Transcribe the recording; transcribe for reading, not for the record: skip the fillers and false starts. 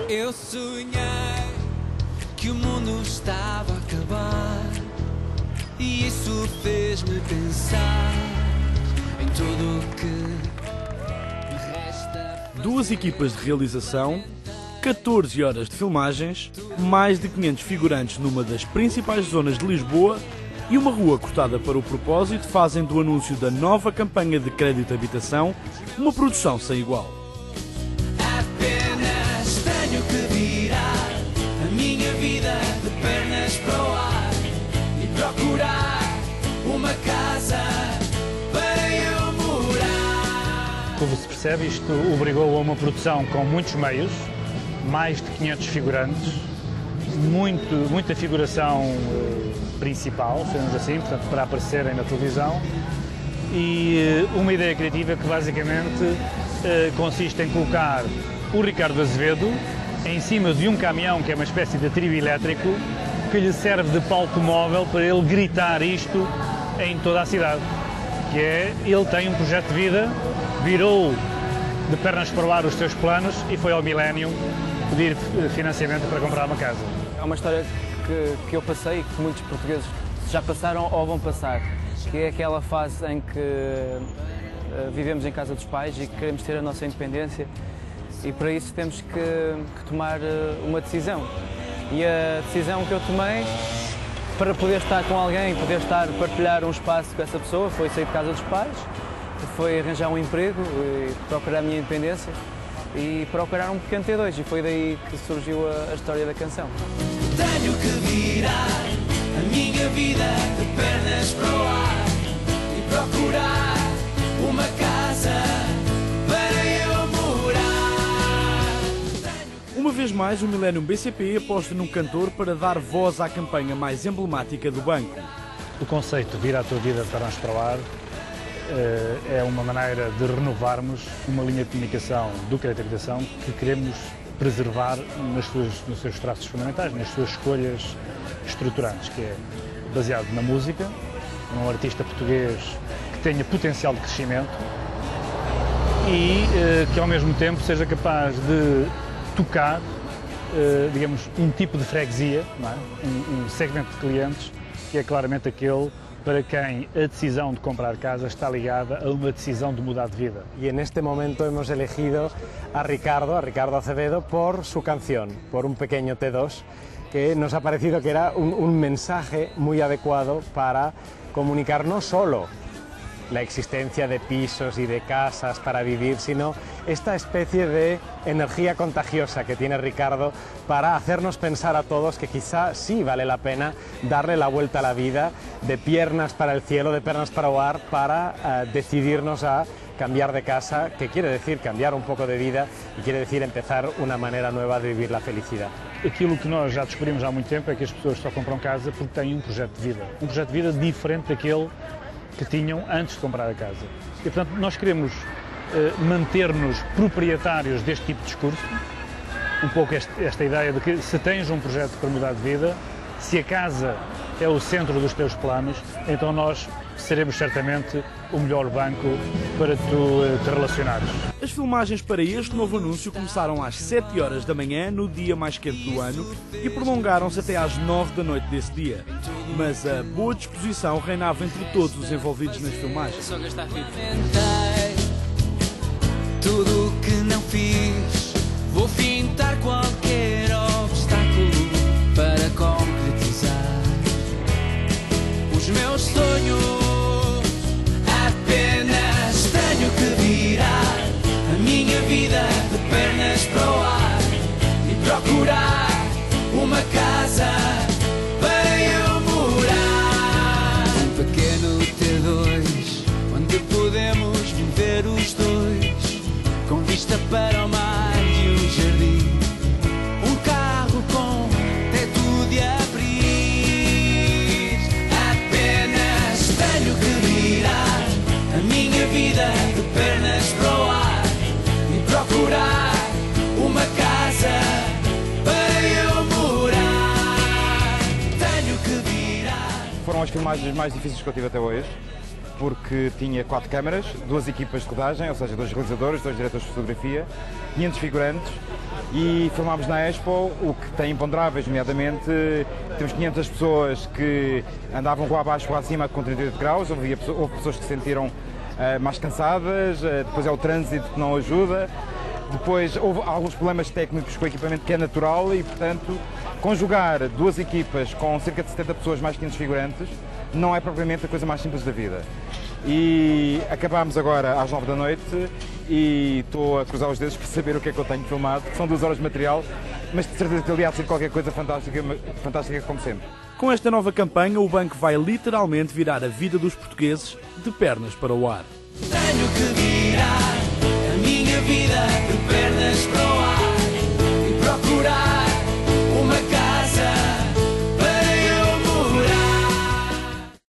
Eu sonhei que o mundo estava a acabar e isso fez-me pensar em tudo o que me resta. Duas equipas de realização, 14 horas de filmagens, mais de 500 figurantes numa das principais zonas de Lisboa e uma rua cortada para o propósito fazem do anúncio da nova campanha de crédito de habitação uma produção sem igual. Apenas tenho que virar a minha vida de pernas para o ar e procurar uma casa para eu morar. Como se percebe, isto obrigou a uma produção com muitos meios, mais de 500 figurantes, muita figuração principal, digamos assim, portanto, para aparecerem na televisão, e uma ideia criativa que basicamente consiste em colocar o Ricardo Azevedo em cima de um caminhão que é uma espécie de trio elétrico que lhe serve de palco móvel para ele gritar isto em toda a cidade, que é, ele tem um projeto de vida, virou de pernas para o ar os seus planos e foi ao Millennium pedir financiamento para comprar uma casa. É uma história que eu passei e que muitos portugueses já passaram ou vão passar, que é aquela fase em que vivemos em casa dos pais e que queremos ter a nossa independência e para isso temos que tomar uma decisão. E a decisão que eu tomei para poder estar com alguém, poder partilhar um espaço com essa pessoa, foi sair de casa dos pais, foi arranjar um emprego, e procurar a minha independência e procurar um pequeno T2 e foi daí que surgiu a história da canção. Tenho que virar a minha vida de pernas para o ar e procurar uma casa para eu morar. Uma vez mais, o Millennium BCP aposta num cantor para dar voz à campanha mais emblemática do banco. O conceito de Vira a tua vida de pernas para o ar é uma maneira de renovarmos uma linha de comunicação do crédito de habitação que queremos preservar nos seus traços fundamentais, nas suas escolhas estruturantes, que é baseado na música, num artista português que tenha potencial de crescimento e que ao mesmo tempo seja capaz de tocar, digamos, um tipo de freguesia, não é? um segmento de clientes que é claramente aquele para quem a decisão de comprar casa está ligada a uma decisão de mudar de vida. Y en este momento hemos elegido a Ricardo Azevedo, por su canción, por un pequeño T2, que nos ha parecido que era un mensaje muy adecuado para comunicar no solo la existencia de pisos y de casas para vivir, sino esta especie de energía contagiosa que tiene Ricardo para hacernos pensar a todos que quizá sí vale la pena darle la vuelta a la vida, de piernas para el cielo, de pernas para o ar, para decidirnos a cambiar de casa, que quiere decir cambiar un poco de vida y quiere decir empezar una manera nueva de vivir la felicidad. Aquilo que nós já descobrimos há muito tempo é que as pessoas só compram casa porque têm um projeto de vida. Um projeto de vida diferente daquele que tinham antes de comprar a casa. E, portanto, nós queremos manter-nos proprietários deste tipo de discurso, um pouco esta ideia de que se tens um projeto para mudar de vida, se a casa é o centro dos teus planos, então nós seremos certamente o melhor banco para tu te relacionares. As filmagens para este novo anúncio começaram às 7 horas da manhã, no dia mais quente do ano, e prolongaram-se até às 9 da noite desse dia. Mas a boa disposição reinava entre todos os envolvidos nas filmagens. Tudo o que não fiz, vou fintar qualquer obstáculo para concretizar os meus sonhos. Apenas tenho que virar a minha vida de pernas para o ar e procurar uma casa para eu morar. Um pequeno T2 onde podemos viver os dois, com vista para o mar e o jardim. Um carro com teto de abrir. Apenas tenho que virar a minha vida de pernas para o ar e procurar uma casa para eu morar. Tenho que virar. Foram as filmagens mais difíceis que eu tive até hoje, porque tinha 4 câmaras, 2 equipas de rodagem, ou seja, 2 realizadores, 2 diretores de fotografia, 500 figurantes e filmámos na Expo, o que tem imponderáveis, nomeadamente temos 500 pessoas que andavam rua abaixo, rua acima com 38 graus, houve pessoas que se sentiram mais cansadas, depois é o trânsito que não ajuda, depois houve alguns problemas técnicos com o equipamento que é natural e, portanto, conjugar duas equipas com cerca de 70 pessoas mais 500 figurantes não é propriamente a coisa mais simples da vida. E acabámos agora às 9 da noite e estou a cruzar os dedos para saber o que é que eu tenho filmado, que são 2 horas de material, mas de certeza que ali há de ser qualquer coisa fantástica como sempre. Com esta nova campanha, o banco vai literalmente virar a vida dos portugueses de pernas para o ar. Tenho que virar a minha vida de pernas para o ar e procurar